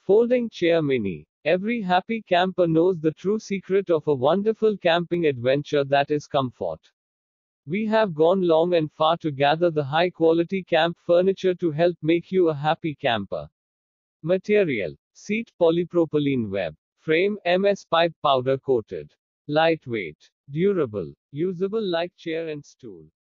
Folding Chair Mini. Every happy camper knows the true secret of a wonderful camping adventure, that is comfort. We have gone long and far to gather the high quality camp furniture to help make you a happy camper. Material: seat polypropylene web. Frame MS pipe powder coated. Lightweight. Durable. Usable like chair and stool.